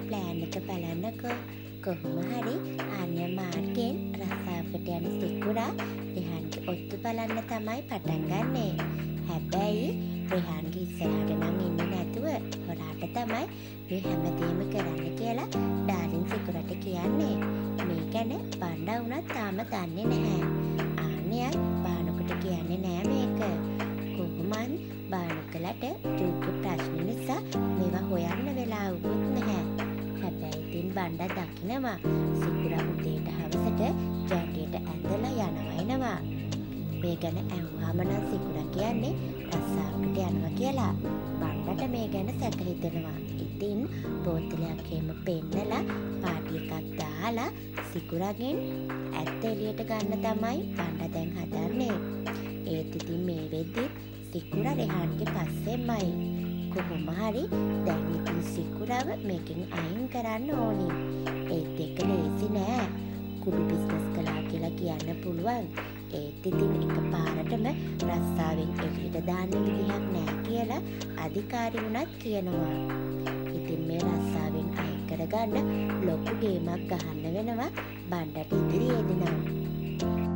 Plan එක බලන්නකෝ. කොහොම හරි ආන්‍ය මාර්ගයෙන් රස්සාවකට යන සිකුරා රෙහන්ගේ ඔත්තු බලන්න තමයි පටන් ගන්නෙ. හැබැයි රෙහන්ගේ ඉස්සරහට නම් ඉන්නේ නැතුව හොරාට තමයි මේ හැමදේම කරන්න කියලා ඩාර්ලින් සිකුරට කියන්නේ. මේ ගැන බණ්ඩා වුණත් තාම දන්නේ නැහැ. ආන්‍යත් බානුකට කියන්නේ නෑ මේක. කොහොමත් බානුකලට දුක්ඛ ප්‍රශ්න නිසා මේවා හොයන්න වෙලාවකුත් නැහැ. හැබැයි ඉතින් බණ්ඩා දකිනවා සිකුරා උදේට හවසට ජැටියට ඇඳලා යනවා. මේ ගැන ඇහුවාම නම් සිකුරා කියන්නේ රස්සාවකට යනවා කියලා. බණ්ඩාට මේ ගැන සැක හිතෙනවා. ඉතින් බෝතලයක් එහෙම පෙන්නලා පාටි එකක් දාලා සිකුරාගෙන් ඇත්ත එළියට ගන්න තමයි බණ්ඩා දැන් හදන්නේ. ඒත් ඉතින් මේ වෙද්දි සිකුරා රෙහන්ගේ පස්සෙමයි. කොහොම හරි දැන් ඉතින් සිකුරාව මේකෙන් අයින් කරන්න ඕනි. ඒත් ඒක ලේසි නෑ. කුඩු බිස්නස් කළා කියලා කියන්න පුළුවන්. ඒත් ඉතින් එකපාරටම රස්සාවෙන් එළියට දාන්න විදිහක් නෑ කියලා අධිකාරී වුණත් කියනවා. ඉතින් මේ රස්සාවෙන් අයින් කරගන්න ලොකු ගේමක් ගහන්න වෙනවා බණ්ඩාට ඉදිරියේදී නම්.